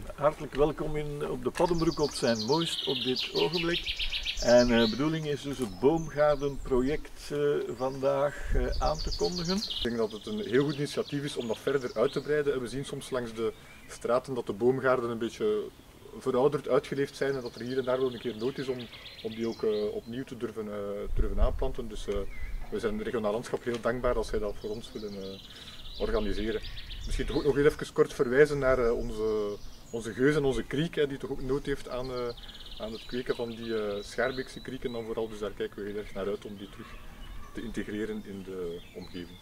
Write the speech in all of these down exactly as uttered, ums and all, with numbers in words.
hartelijk welkom in, op de Paddenbroek op zijn mooist op dit ogenblik. En de uh, bedoeling is dus het boomgaardenproject uh, vandaag uh, aan te kondigen. Ik denk dat het een heel goed initiatief is om dat verder uit te breiden. En we zien soms langs de straten dat de boomgaarden een beetje verouderd, uitgeleefd zijn en dat er hier en daar wel een keer nood is om, om die ook uh, opnieuw te durven, uh, durven aanplanten. Dus uh, we zijn het regionaal landschap heel dankbaar als zij dat voor ons willen uh, organiseren. Misschien toch ook nog heel even kort verwijzen naar uh, onze, onze geus en onze kriek, hè, die toch ook nood heeft aan, uh, aan het kweken van die uh, Schaarbeekse krieken dan vooral. Dus daar kijken we heel erg naar uit om die terug te integreren in de omgeving.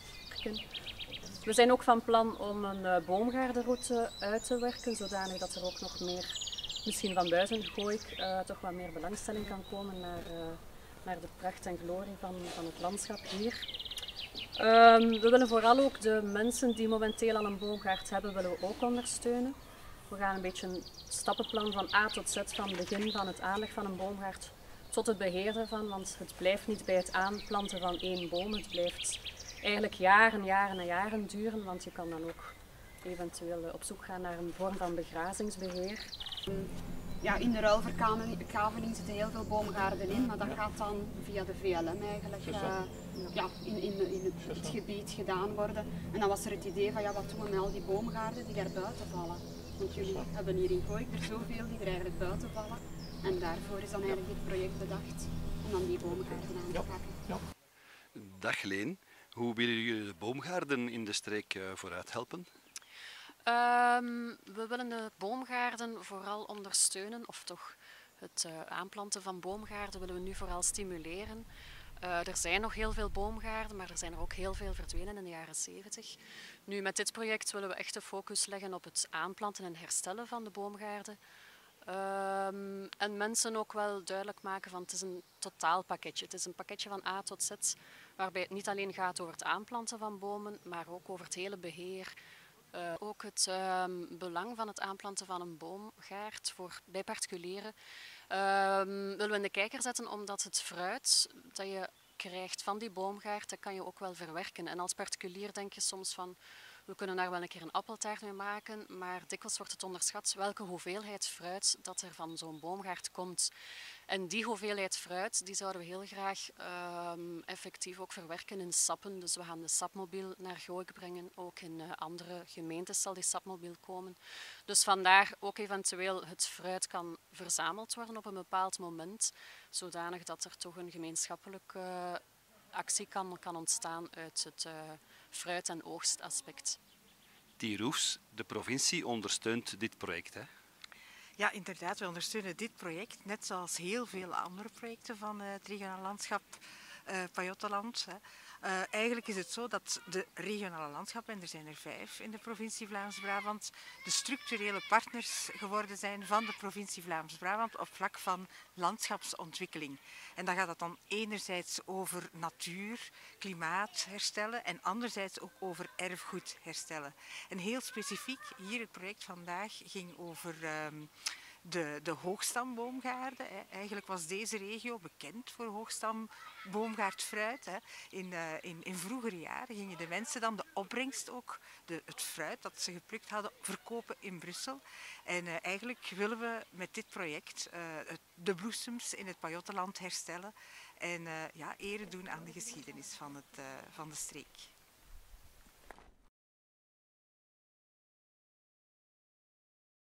We zijn ook van plan om een uh, boomgaardenroute uit te werken, zodanig dat er ook nog meer, misschien van buiten gooi ik, uh, toch wat meer belangstelling kan komen naar, uh, naar de pracht en glorie van, van het landschap hier. Um, we willen vooral ook de mensen die momenteel al een boomgaard hebben, willen we ook ondersteunen. We gaan een beetje een stappenplan van A tot Z, van begin van het aanleg van een boomgaard tot het beheer ervan, want het blijft niet bij het aanplanten van één boom, het blijft eigenlijk jaren, jaren en jaren duren, want je kan dan ook eventueel op zoek gaan naar een vorm van begrazingsbeheer. Ja, in de ruilverkaveling zitten heel veel boomgaarden in, maar dat gaat dan via de V L M eigenlijk uh, ja, in, in, in het, het gebied gedaan worden. En dan was er het idee van ja, wat doen we met al die boomgaarden die daar buiten vallen? Want jullie hebben hier in Gooik er zoveel die er eigenlijk buiten vallen. En daarvoor is dan eigenlijk dit project bedacht, om dan die boomgaarden aan te pakken. Ja. Dag Leen, hoe willen jullie de boomgaarden in de streek uh, vooruit helpen? Um, we willen de boomgaarden vooral ondersteunen, of toch het uh, aanplanten van boomgaarden willen we nu vooral stimuleren. Uh, er zijn nog heel veel boomgaarden, maar er zijn er ook heel veel verdwenen in de jaren zeventig. Nu, met dit project willen we echt de focus leggen op het aanplanten en herstellen van de boomgaarden. Um, en mensen ook wel duidelijk maken van het is een totaalpakketje. Het is een pakketje van A tot Z, waarbij het niet alleen gaat over het aanplanten van bomen, maar ook over het hele beheer. Uh, ook het uh, belang van het aanplanten van een boomgaard voor, bij particulieren uh, willen we in de kijker zetten, omdat het fruit dat je krijgt van die boomgaard, dat kan je ook wel verwerken. En als particulier denk je soms van, we kunnen daar wel een keer een appeltaart mee maken, maar dikwijls wordt het onderschat welke hoeveelheid fruit dat er van zo'n boomgaard komt. En die hoeveelheid fruit die zouden we heel graag um, effectief ook verwerken in sappen. Dus we gaan de sapmobiel naar Gooik brengen. Ook in uh, andere gemeentes zal die sapmobiel komen. Dus vandaar ook eventueel het fruit kan verzameld worden op een bepaald moment, zodanig dat er toch een gemeenschappelijke uh, actie kan, kan ontstaan uit het uh, fruit- en oogstaspect. Die Roefs, de provincie ondersteunt dit project, hè? Ja, inderdaad. We ondersteunen dit project, net zoals heel veel andere projecten van uh, het regionaal landschap uh, Pajottenland. Uh, eigenlijk is het zo dat de regionale landschappen, en er zijn er vijf in de provincie Vlaams-Brabant, de structurele partners geworden zijn van de provincie Vlaams-Brabant op vlak van landschapsontwikkeling. En dan gaat het dan enerzijds over natuur, klimaat herstellen en anderzijds ook over erfgoed herstellen. En heel specifiek, hier het project vandaag ging over um, de, de hoogstamboomgaarden. Hè. Eigenlijk was deze regio bekend voor hoogstamboomgaardfruit. Hè. In, uh, in, in vroegere jaren gingen de mensen dan de opbrengst ook, de, het fruit dat ze geplukt hadden, verkopen in Brussel. En uh, eigenlijk willen we met dit project uh, het, de bloesems in het Pajottenland herstellen en uh, ja, ere doen aan de geschiedenis van, het, uh, van de streek.